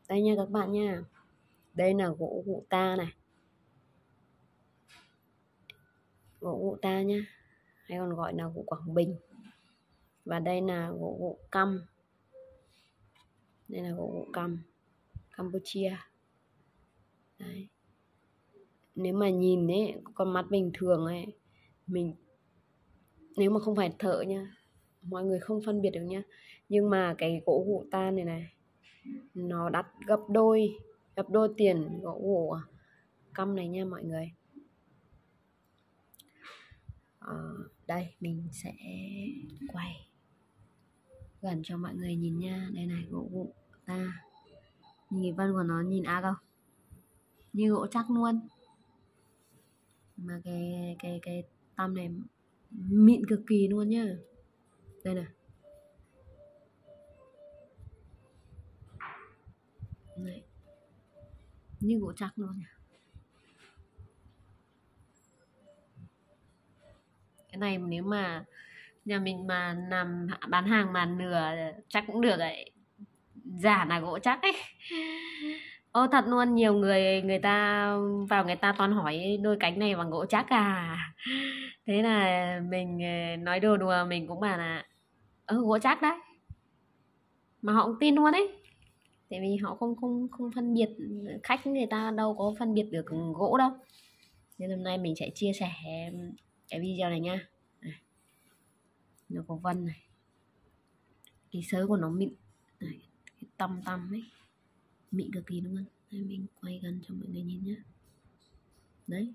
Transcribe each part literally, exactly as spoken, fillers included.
Đây nha các bạn nha. Đây là gỗ gụ ta này. Gỗ gụ ta nhá, hay còn gọi là gỗ Quảng Bình. Và đây là gỗ gụ căm. Đây là gỗ gụ căm Campuchia. Đấy. Nếu mà nhìn ấy, con mắt bình thường ấy, mình nếu mà không phải thợ nha, mọi người không phân biệt được nhá. Nhưng mà cái gỗ gụ ta này này, nó đắt gấp đôi, gấp đôi tiền gỗ gụ căm này nha mọi người. À, đây mình sẽ quay gần cho mọi người nhìn nha. Đây này, gỗ gụ ta, nhìn cái vân của nó nhìn ác không, như gỗ chắc luôn. Mà cái cái cái tăm này mịn cực kỳ luôn nhá. Đây này, này như gỗ chắc luôn. Cái này nếu mà nhà mình mà làm bán hàng mà nửa chắc cũng được ấy, giả là gỗ chắc ấy. Ô thật luôn, nhiều người người ta vào người ta toàn hỏi đôi cánh này bằng gỗ chắc à. Thế là mình nói đùa đùa, mình cũng bảo là ơ gỗ chắc đấy, mà họ cũng tin luôn ấy. Tại vì họ không không không phân biệt, khách người ta đâu có phân biệt được gỗ đâu. Nên hôm nay mình sẽ chia sẻ cái video này nha. Này, nó có vân này, cái sớ của nó mịn này, cái tăm tăm ấy mịn cực kỳ luôn. Đây, mình quay gần cho mọi người nhìn nhé. Đấy,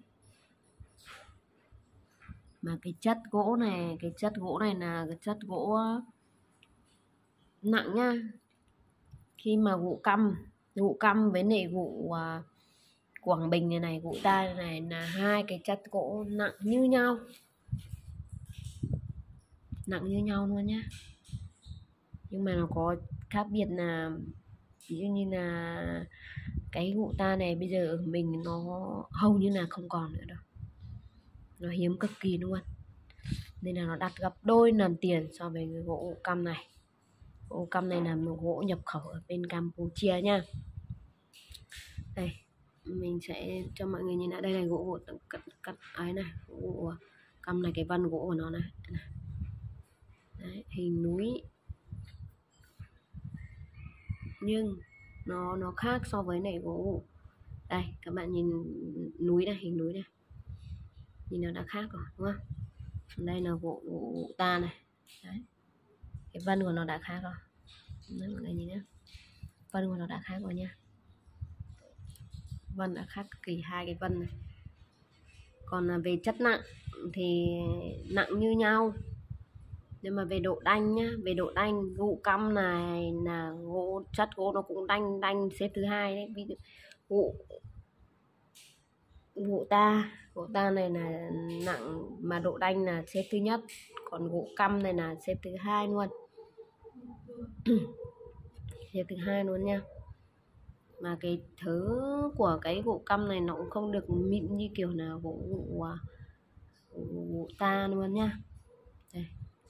mà cái chất gỗ này, cái chất gỗ này là cái chất gỗ nặng nha. Khi mà gỗ căm, gỗ căm với lại gỗ uh, Quảng Bình này này, gỗ ta này là hai cái chất gỗ nặng như nhau, nặng như nhau luôn nhá. Nhưng mà nó có khác biệt là ví dụ như là cái gỗ ta này bây giờ ở mình nó hầu như là không còn nữa đâu, nó hiếm cực kỳ luôn, nên là nó đắt gấp đôi lần tiền so với cái gỗ căm này. Gỗ căm này là một gỗ nhập khẩu ở bên Campuchia nha. Đây mình sẽ cho mọi người nhìn lại. Đây là gỗ gỗ cắt cắt ấy này, gỗ căm này, cái vân gỗ của nó này. Đấy, hình núi, nhưng nó nó khác so với này gỗ. Đây các bạn nhìn núi này, hình núi này, nhìn nó đã khác rồi đúng không? Đây là gỗ, gỗ ta này. Đấy, cái vân của nó đã khác rồi. Đấy, mọi người nhìn nhé, vân của nó đã khác rồi nha. Vân đã khác kỳ hai cái vân này. Còn là về chất nặng thì nặng như nhau, nhưng mà về độ đanh nhá, về độ đanh gỗ căm này là gỗ chất gỗ nó cũng đanh đanh xếp thứ hai đấy. Ví dụ gỗ gỗ ta gỗ ta này là nặng mà độ đanh là xếp thứ nhất, còn gỗ căm này là xếp thứ hai luôn. Xếp thứ hai luôn nha. Mà cái thứ của cái gỗ căm này nó cũng không được mịn như kiểu là gỗ gỗ, gỗ, gỗ ta luôn nha. Đây.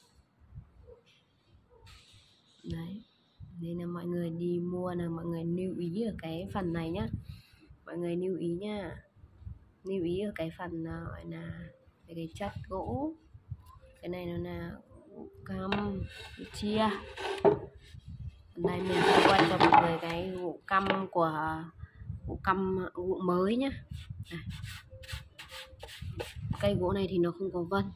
Đấy, nên là mọi người đi mua là mọi người lưu ý ở cái phần này nhá, mọi người lưu ý nha, lưu ý ở cái phần gọi là cái, cái chất gỗ. Cái này nó là gỗ căm chia. Đây mình sẽ quay cho mọi người cái gỗ căm của gỗ căm gỗ mới nhá. Đây. Cây gỗ này thì nó không có vân.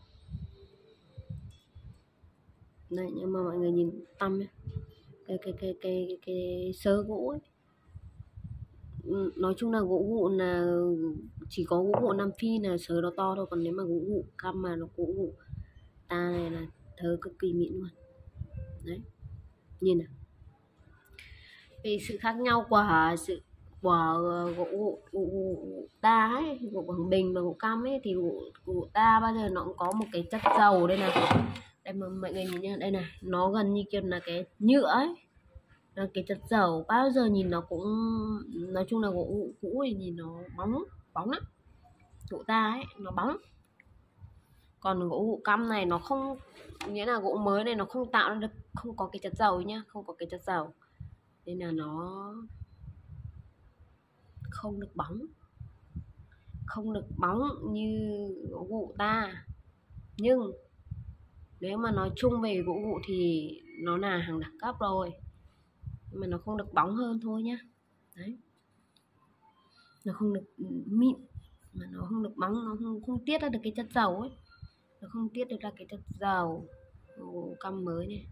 Đây, nhưng mà mọi người nhìn tăm nhé, cái cái cái cái cái, cái sớ gỗ ấy. Nói chung là gỗ gụ là chỉ có gỗ gụ Nam Phi là sớ nó to thôi, còn nếu mà gỗ gụ căm mà nó gỗ gụ ta này là thớ cực kỳ mịn luôn. Đấy, nhìn nào, vì sự khác nhau của sự của gỗ gỗ, gỗ ta ấy, gỗ Quảng Bình và gỗ căm ấy, thì gỗ, gỗ ta bao giờ nó cũng có một cái chất dầu. Đây này, đây mà mọi người nhìn nhá, đây này, nó gần như kiểu là cái nhựa ấy, là cái chất dầu, bao giờ nhìn nó cũng, nói chung là gỗ cũ thì nhìn nó bóng bóng lắm, gỗ ta ấy nó bóng. Còn gỗ gỗ căm này nó không, nghĩa là gỗ mới này nó không tạo ra được, không có cái chất dầu nhá, không có cái chất dầu, nên là nó không được bóng, không được bóng như gỗ gụ ta. Nhưng nếu mà nói chung về gỗ gụ thì nó là hàng đẳng cấp rồi, nhưng mà nó không được bóng hơn thôi nhá. Đấy, nó không được mịn, mà nó không được bóng, nó không, không tiết ra được cái chất dầu ấy, nó không tiết được ra cái chất dầu. Gỗ căm mới này,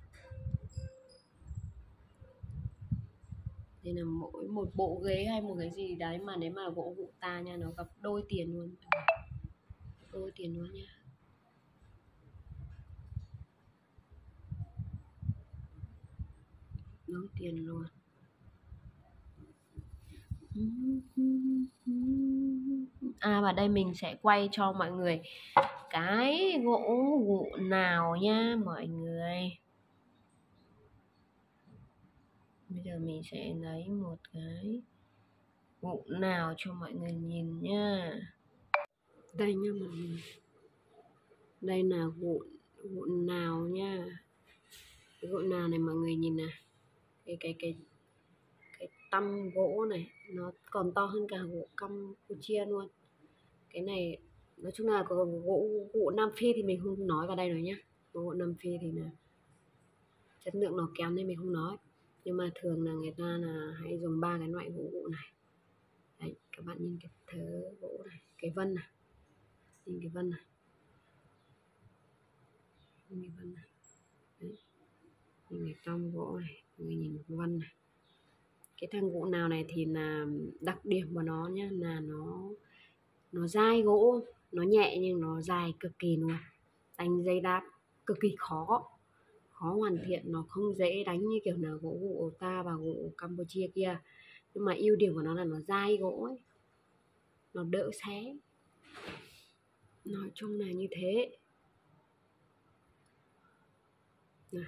đây là mỗi một bộ ghế hay một cái gì đấy mà nếu mà gỗ gụ ta nha, nó gặp đôi tiền luôn, đôi tiền luôn nha. Đôi tiền luôn. À, và đây mình sẽ quay cho mọi người cái gỗ gụ nào nha mọi người. Bây giờ mình sẽ lấy một cái gụ nào cho mọi người nhìn nha. Đây nha mọi người, đây là gụ gụ nào nha. Cái gụ nào này mọi người nhìn nè, cái cái cái cái tăm gỗ này nó còn to hơn cả gỗ Campuchia luôn. Cái này nói chung là có gỗ gỗ Nam Phi thì mình không nói vào đây rồi nhá. Gỗ Nam Phi thì là chất lượng nó kém nên mình không nói, nhưng mà thường là người ta là hay dùng ba cái loại gỗ gỗ này. Đấy, các bạn nhìn cái thớ gỗ này, cái vân này, nhìn cái vân này, nhìn cái vân này. Đấy, nhìn cái trong gỗ này, người nhìn cái vân này. Cái thằng gỗ nào này thì là đặc điểm của nó nhá, là nó nó dai gỗ, nó nhẹ nhưng nó dài cực kỳ luôn, đánh dây đát cực kỳ khó, khó hoàn thiện, nó không dễ đánh như kiểu là gỗ gỗ ta và gỗ Campuchia kia. Nhưng mà ưu điểm của nó là nó dai gỗ ấy, nó đỡ xé, nói chung là như thế. Này,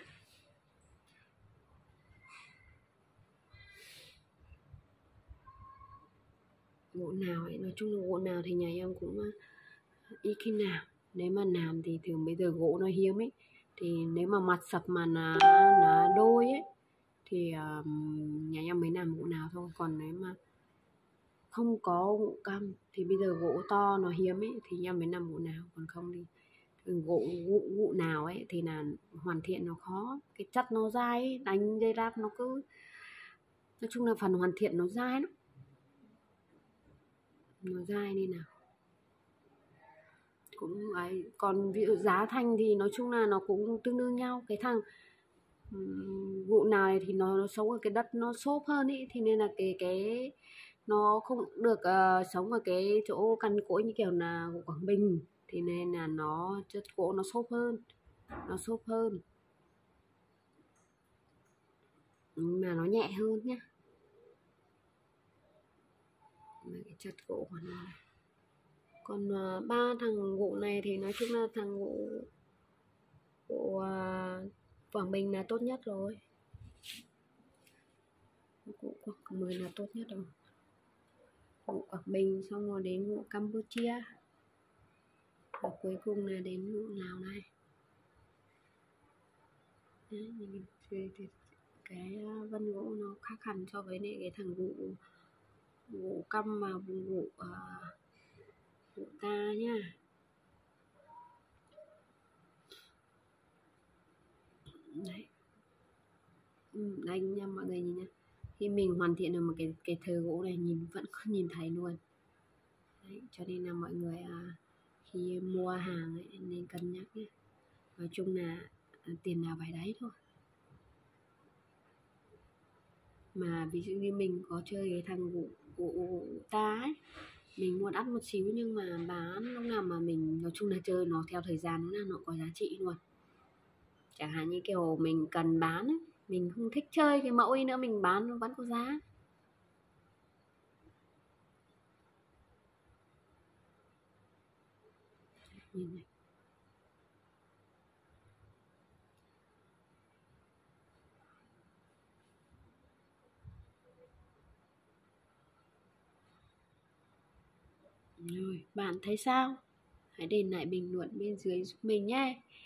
gỗ nào ấy, nói chung là gỗ nào thì nhà em cũng ít khi nào, nếu mà làm thì thường bây giờ gỗ nó hiếm ấy, thì nếu mà mặt sập mà là là đôi ấy thì uh, nhà em mới làm gỗ nào thôi. Còn nếu mà không có gỗ căm thì bây giờ gỗ to nó hiếm ấy thì em mới làm gỗ nào, còn không thì gỗ gỗ, gỗ nào ấy thì là hoàn thiện nó khó, cái chất nó dai ấy, đánh dây đáp nó cứ, nói chung là phần hoàn thiện nó dai lắm, nó dai nên nào cũng ấy. Còn ví dụ giá thành thì nói chung là nó cũng tương đương nhau. Cái thằng vụ nào này thì nó, nó sống ở cái đất nó xốp hơn ý, thì nên là cái cái nó không được uh, sống ở cái chỗ cằn cỗi như kiểu là Quảng Bình, thì nên là nó chất gỗ nó xốp hơn, nó xốp hơn mà nó nhẹ hơn nhá. Cái chất gỗ của nó này. Còn uh, ba thằng gỗ này thì nói chung là thằng gỗ gỗ uh, Quảng Bình là tốt nhất rồi, gỗ Quảng Bình là tốt nhất rồi, gỗ Quảng Bình xong rồi đến gỗ Campuchia và cuối cùng là đến gỗ Lào này. Đấy, nhìn cái vân gỗ nó khác hẳn so với này cái thằng gỗ gỗ căm và gỗ uh, gỗ ta nhá. Đấy, ừ, đây nha mọi người nhìn nha, khi mình hoàn thiện được một cái cái thớ gỗ này nhìn vẫn không nhìn thấy luôn. Đấy, cho nên là mọi người à, khi mua hàng ấy, nên cân nhắc nhé. Nói chung là à, tiền nào phải đấy thôi. Mà ví dụ như mình có chơi cái thằng gỗ gỗ ta ấy, mình mua đắt một xíu nhưng mà bán lúc nào mà mình nói chung là chơi nó theo thời gian là nó có giá trị luôn. Chẳng hạn như kiểu mình cần bán ấy, mình không thích chơi cái mẫu ấy nữa, mình bán nó vẫn có giá. Nhìn này. Rồi, bạn thấy sao? Hãy để lại bình luận bên dưới giúp mình nhé.